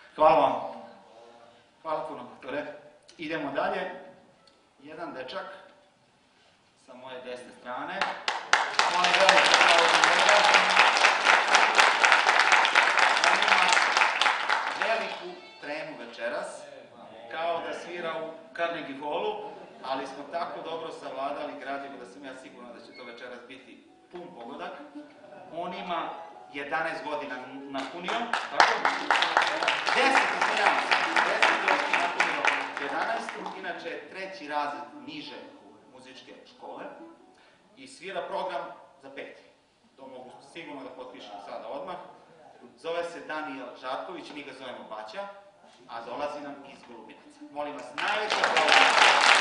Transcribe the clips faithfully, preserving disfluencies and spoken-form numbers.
Hvala vam. Hvala puno, doktore. Idemo dalje. Jedan dečak sa moje desne strane. Moje velike hvala za njega. On ima veliku tremu večeras, kao da svira u Carnegie Hallu, ali smo tako dobro savladali gradivo da sam ja siguran da će to večeras biti pun pogodak. On ima jedanaest godina napunio, tako? deset, izvinjavam se, deset godina napunio jedanaest, inače je treći razred niže muzičke škole i svira program za peti. To mogu sigurno da potpišem sada odmah. Zove se Danijel Žarković, mi ga zovemo Baća, a dolazi nam iz Golubinaca. Molim vas, najveća hvala.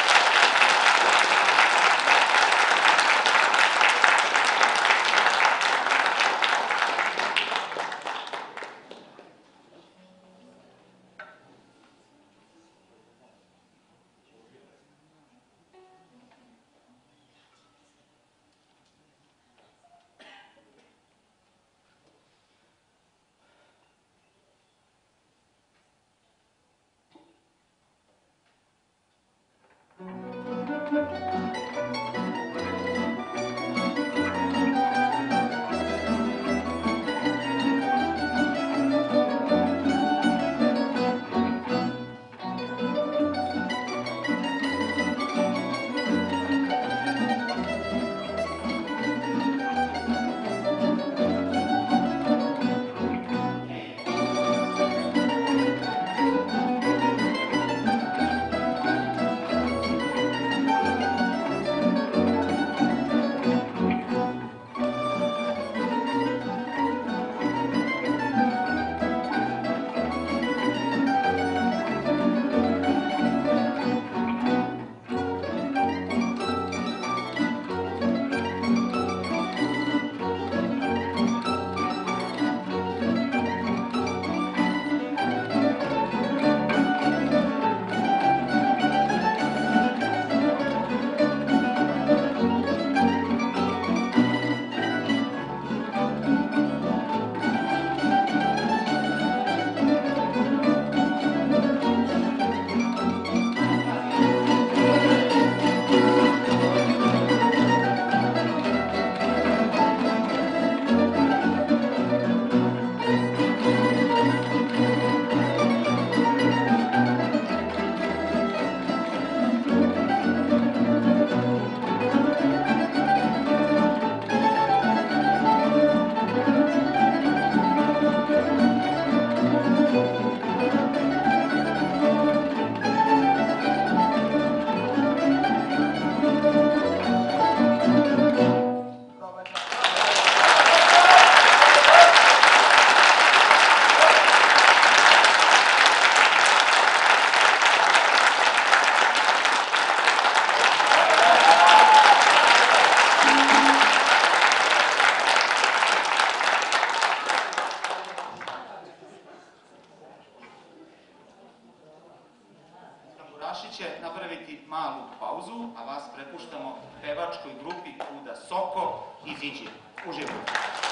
Će napraviti malu pauzu, a vas prepuštamo pevačkoj grupi Kuda Soko iz Inđije. Uživajte.